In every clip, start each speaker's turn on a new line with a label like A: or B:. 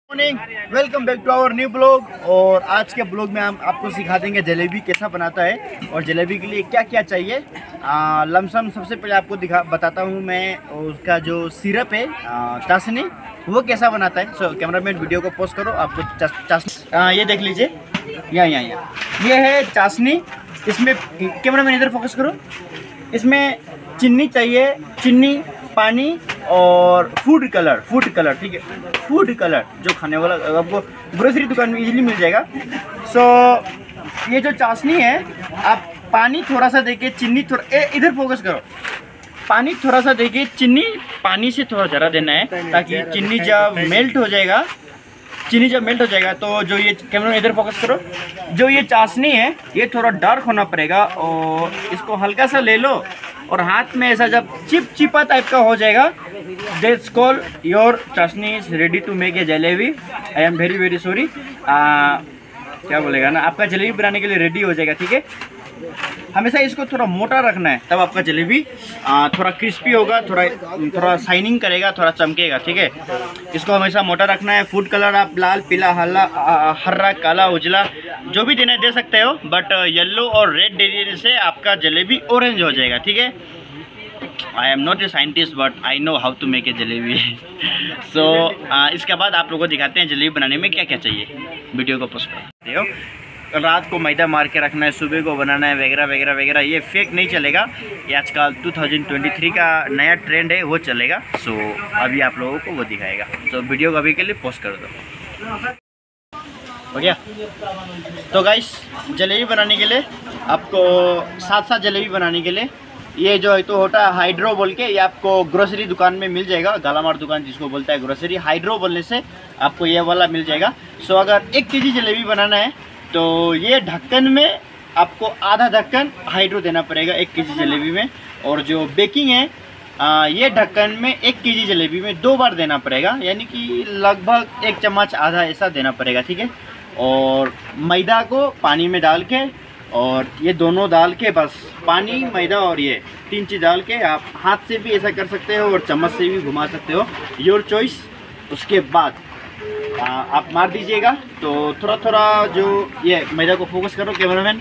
A: Morning, welcome back to our new blog. और आज के ब्लॉग में हम आपको सिखा देंगे जलेबी कैसा बनाता है और जलेबी के लिए क्या क्या चाहिए। लमसम सबसे पहले आपको बताता हूँ मैं उसका जो सिरप है चाशनी वो कैसा बनाता है। सो कैमरामैन वीडियो को पॉज करो, आपको चाशनी ये देख लीजिए। यहाँ ये है चाशनी। इसमें कैमरामैन इधर फोकस करो। इसमें चीनी चाहिए, चीनी, पानी और फूड कलर ठीक है। फूड कलर जो खाने वाला आपको ग्रोसरी दुकान में इजीली मिल जाएगा। सो ये जो चाशनी है, आप पानी थोड़ा सा देके चीनी थोड़ा इधर फोकस करो। पानी थोड़ा सा देके चीनी पानी से थोड़ा ज़रा देना है ताकि चीनी जब मेल्ट हो जाएगा तो जो ये कैमरा इधर फोकस करो, जो ये चाशनी है ये थोड़ा डार्क होना पड़ेगा। और इसको हल्का सा ले लो और हाथ में ऐसा जब चिपचिपा टाइप का हो जाएगा, that's call your chashni is ready to make a jalebi. I am very sorry, क्या बोलेगा ना, आपका जलेबी बनाने के लिए रेडी हो जाएगा। ठीक है, हमेशा इसको थोड़ा मोटा रखना है, तब आपका जलेबी थोड़ा क्रिस्पी होगा, थोड़ा शाइनिंग करेगा, थोड़ा चमकेगा। ठीक है, इसको हमेशा मोटा रखना है। फूड कलर आप लाल, पीला, हरा, काला, उजला जो भी देना दे सकते हो, बट येलो और रेड देने से आपका जलेबी ऑरेंज हो जाएगा। ठीक है, I am not a scientist but I know how to make a jalebi. So इसके बाद आप लोगों को दिखाते हैं जलेबी बनाने में क्या क्या चाहिए। वीडियो को पोस्ट करते हो। रात को मैदा मार के रखना है, सुबह को बनाना है, वगैरह। ये फेक नहीं चलेगा, ये आजकल 2023 का नया ट्रेंड है, वो चलेगा। सो अभी आप लोगों को वो दिखाएगा। तो वीडियो को अभी के लिए पोस्ट कर दो। हो गया। तो गाइस, जलेबी बनाने के लिए आपको साथ जलेबी बनाने के लिए ये जो है तो होता है हाइड्रो बोल के, ये आपको ग्रोसरी दुकान में मिल जाएगा। गालामार दुकान जिसको बोलता है ग्रोसरी, हाइड्रो बोलने से आपको ये वाला मिल जाएगा। सो अगर 1 केजी जलेबी बनाना है तो ये ढक्कन में आपको आधा ढक्कन हाइड्रो देना पड़ेगा 1 केजी जलेबी में। और जो बेकिंग है ये ढक्कन में 1 केजी जलेबी में 2 बार देना पड़ेगा, यानी कि लगभग 1 चम्मच आधा ऐसा देना पड़ेगा। ठीक है, और मैदा को पानी में डाल के, और ये दोनों डाल के, बस पानी, मैदा और ये 3 चीज़ डाल के आप हाथ से भी ऐसा कर सकते हो और चम्मच से भी घुमा सकते हो, योर चॉइस। उसके बाद आप मार दीजिएगा। तो थोड़ा जो ये मैदा को फोकस करो कैमरामैन,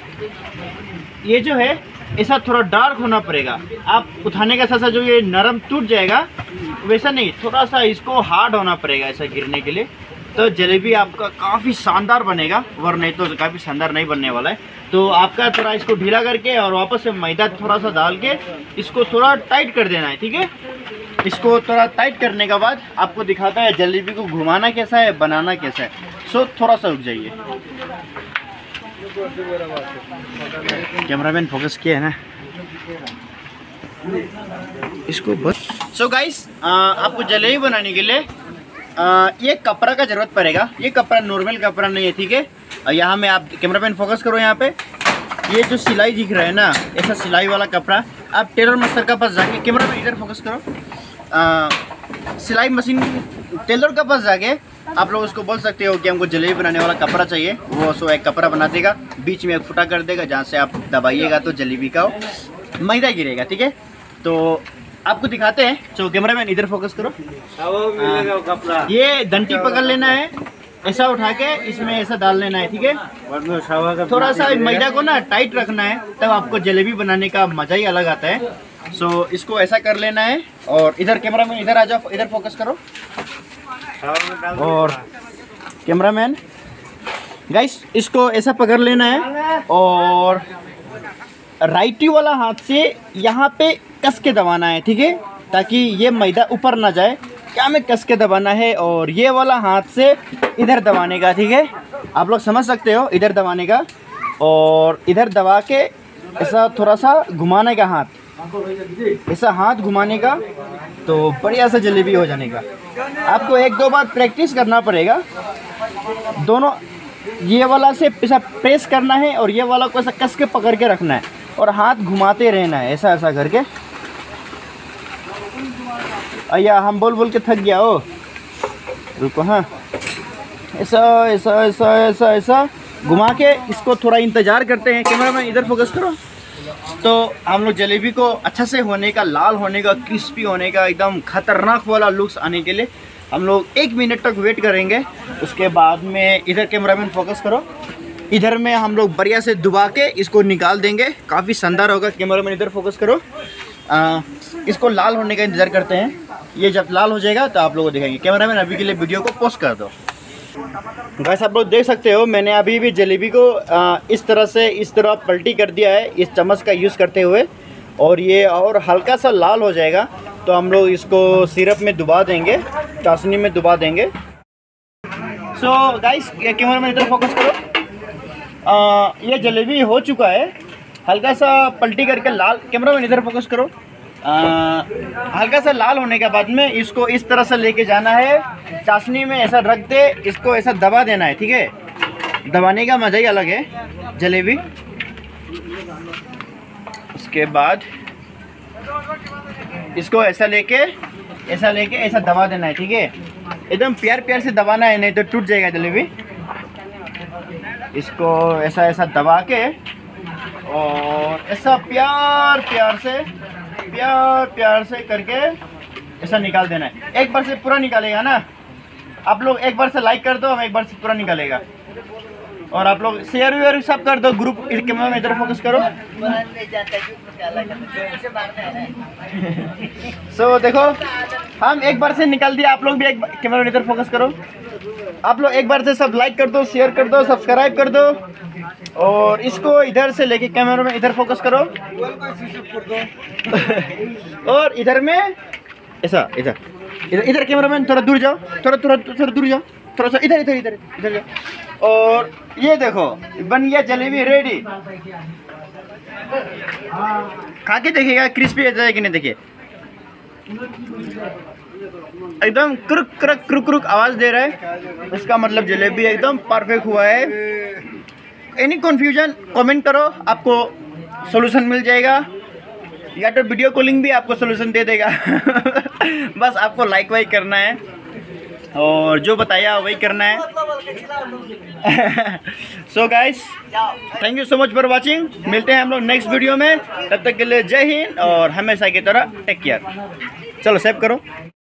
A: ये जो है ऐसा थोड़ा डार्क होना पड़ेगा। आप उठाने का साथ जो ये नरम टूट जाएगा वैसा नहीं, थोड़ा सा इसको हार्ड होना पड़ेगा ऐसा गिरने के लिए। तो जलेबी आपका काफ़ी शानदार बनेगा, वरना नहीं तो काफ़ी शानदार नहीं बनने वाला है। तो आपका थोड़ा इसको ढीला करके और वापस से मैदा थोड़ा सा डाल के इसको थोड़ा टाइट कर देना है। ठीक है, इसको थोड़ा टाइट करने के बाद आपको दिखाता है जलेबी को घुमाना कैसा है, बनाना कैसा है। सो थोड़ा सा रुक जाइए, कैमरामैन फोकस किया है ना इसको बस। सो गाइस, आपको जलेबी बनाने के लिए ये कपड़ा का ज़रूरत पड़ेगा। ये कपड़ा नॉर्मल कपड़ा नहीं है। ठीक है, यहाँ में आप कैमरामैन फोकस करो, यहाँ पे ये जो सिलाई दिख रहा है ना, ऐसा सिलाई वाला कपड़ा आप टेलर मास्टर का पास जाके, कैमरामैन इधर फोकस करो, सिलाई मशीन टेलर के पास जाके आप लोग उसको बोल सकते हो कि हमको जलेबी बनाने वाला कपड़ा चाहिए। वो सो एक कपड़ा बना देगा, बीच में एक फुटा कर देगा, जहाँ से आप दबाइएगा तो जलेबी का मैदा गिरेगा। ठीक है, तो आपको दिखाते हैं। तो कैमरामैन इधर फोकस करो। ये डंटी पकड़ लेना है, ऐसा उठा के इसमें ऐसा डाल लेना है। ठीक है, थोड़ा सा मैदा को ना टाइट रखना है, तब आपको जलेबी बनाने का मज़ा ही अलग आता है। सो इसको ऐसा कर लेना है। और इधर कैमरामैन इधर आ जाओ, इधर फोकस करो। और कैमरामैन गाइस, इसको ऐसा पकड़ लेना है और राइटी वाला हाथ से यहाँ पे कस के दबाना है। ठीक है, ताकि ये मैदा ऊपर ना जाए, क्या में कस के दबाना है। और ये वाला हाथ से इधर दबाने का। ठीक है, आप लोग समझ सकते हो, इधर दबाने का और इधर दबा के ऐसा थोड़ा सा घुमाने का, हाथ ऐसा हाथ घुमाने का, तो बढ़िया सा जलेबी हो जाने का। आपको 1-2 बार प्रैक्टिस करना पड़ेगा। दोनों ये वाला से ऐसा प्रेस करना है और ये वाला को ऐसा कस के पकड़ के रखना है और हाथ घुमाते रहना है ऐसा करके। अय्या, हम बोल के थक गया हो, रुको। हाँ, ऐसा घुमा के इसको थोड़ा इंतज़ार करते हैं। कैमरामैन इधर फोकस करो। तो हम लोग जलेबी को अच्छा से होने का, लाल होने का, क्रिस्पी होने का, एकदम खतरनाक वाला लुक्स आने के लिए हम लोग 1 मिनट तक वेट करेंगे। उसके बाद में इधर कैमरामैन फोकस करो, इधर में हम लोग बढ़िया से दबा के इसको निकाल देंगे। काफ़ी शानदार होगा। कैमरामैन इधर फोकस करो। इसको लाल होने का इंतज़ार करते हैं। ये जब लाल हो जाएगा तो आप लोगों को दिखाएंगे। कैमरामैन अभी के लिए वीडियो को पॉज कर दो। गाइस आप लोग देख सकते हो, मैंने अभी भी जलेबी को इस तरह पलटी कर दिया है इस चम्मच का यूज़ करते हुए। और ये और हल्का सा लाल हो जाएगा तो हम लोग इसको सिरप में डुबा देंगे, चाशनी में डुबा देंगे। सो गाइस कैमरामैन इधर फोकस करो। ये जलेबी हो चुका है, हल्का सा पलटी करके लाल। कैमरामैन इधर फोकस करो। हल्का सा लाल होने के बाद में इसको इस तरह से लेके जाना है, चाशनी में ऐसा रख दे, इसको ऐसा दबा देना है। ठीक है, दबाने का मज़ा ही अलग है जलेबी। उसके बाद इसको ऐसा लेके ऐसा दबा देना है। ठीक है, एकदम प्यार से दबाना है, नहीं तो टूट जाएगा जलेबी। इसको ऐसा दबा के और ऐसा प्यार से करके ऐसा निकाल देना है। एक बार से पूरा निकालेगा ना, आप लोग एक बार से लाइक कर दो, हम एक बार से पूरा निकालेगा। और आप लोग शेयर वेयर सब कर दो, ग्रुप। कैमरा में इधर फोकस करो। सो देखो हम एक बार से निकाल दिया, आप लोग भी एक कैमरा में इधर फोकस करो। आप लोग एक बार से सब लाइक कर दो, शेयर कर दो, सब्सक्राइब कर दो। और इसको इधर से लेके कैमरा में इधर फोकस करो। और इधर में ऐसा इधर कैमरा मैन थोड़ा दूर जाओ, थोड़ा दूर जाओ, थोड़ा सा इधर जाओ। और ये देखो बन गया जलेबी रेडी। खा के देखिएगा क्रिस्पी है कि नहीं। देखिए एकदम क्रुक आवाज़ दे रहा है, इसका मतलब जलेबी एकदम परफेक्ट हुआ है। एनी कन्फ्यूजन कमेंट करो, आपको सॉल्यूशन मिल जाएगा, या तो वीडियो कॉलिंग भी आपको सॉल्यूशन दे देगा। बस आपको लाइक वाइक करना है और जो बताया वही करना है। So guys thank you so much for watching. मिलते हैं हम लोग नेक्स्ट वीडियो में, तब तक के लिए जय हिंद और हमेशा की तरह टेक केयर। चलो सेव करो।